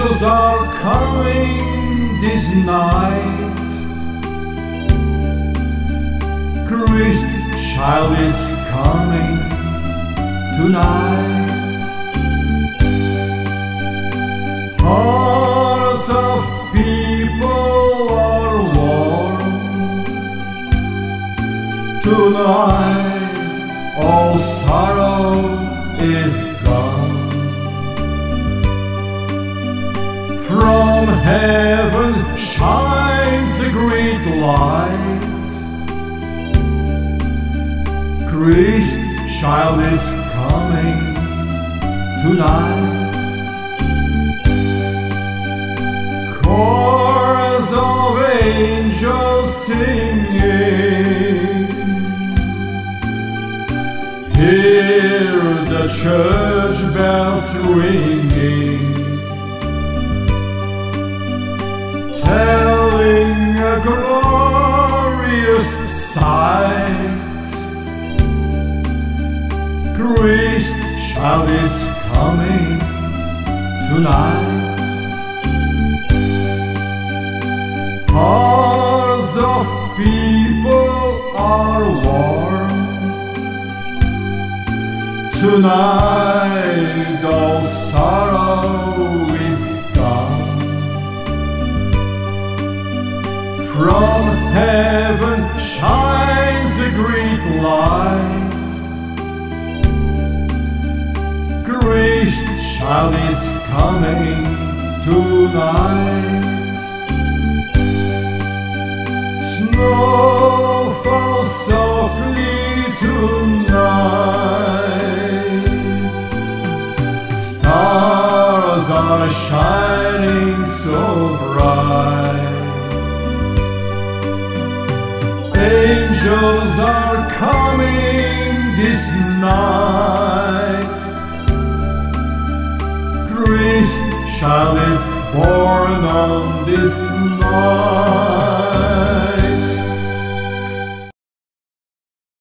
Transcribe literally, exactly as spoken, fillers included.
angels are coming this night. Christ child is coming tonight. Hearts of people are warm tonight. All sorrow is gone. From heaven shines a great light. Christ child is coming tonight. Chorus of angels singing, hear the church bells ringing, telling a glorious sight. Christ child is coming tonight. Hearts of people are warm tonight. All sorrow is gone. From heaven shines a great light. Christ child is coming tonight. Snow falls softly tonight. Stars are shining